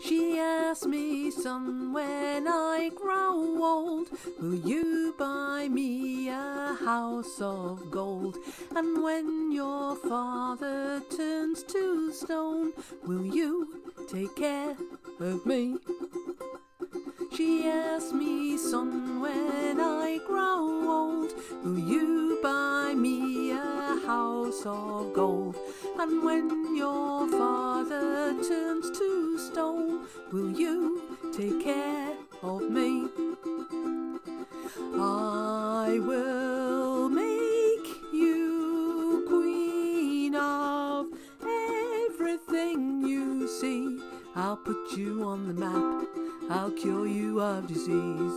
She asked me, son, when I grow old, will you buy me a house of gold? And when your father turns to stone, will you take care of me? She asked me, son, when I grow old, will you buy me a house of gold? And when your father turns to stone, will you take care of me? I will make you queen of everything you see. I'll put you on the map, I'll cure you of disease.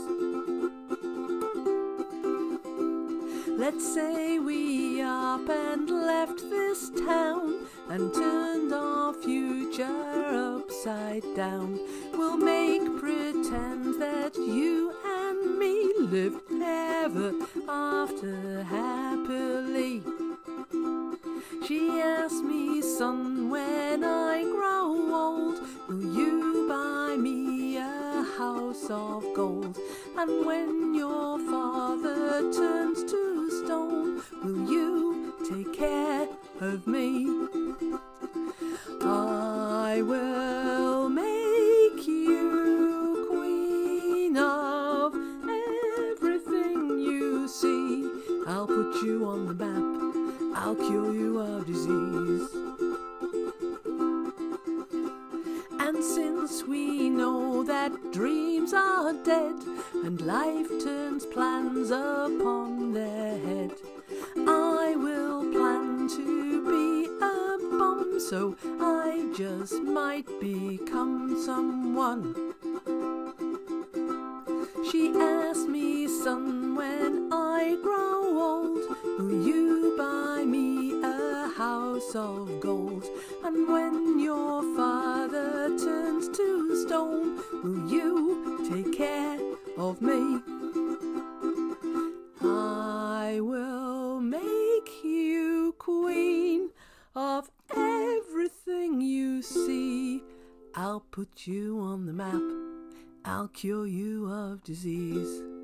Let's say we up and left this town and turned our future upside down. We'll make pretend that you and me lived ever after happily. She asked me, son, when I grow old, will you buy me a house of gold? And when your father turns to stone, will you take care of me? I will make you queen of everything you see. I'll put you on the map, I'll cure you of disease. And since we know that dreams are dead and life turns plans upon their head, I will plan to be a bomb, so I just might become someone. She asked me, son, when I grow old, will you buy me a house of gold? And when your father turns to stone, will you take care of me? I will make you queen of everything you see. I'll put you on the map, I'll cure you of disease.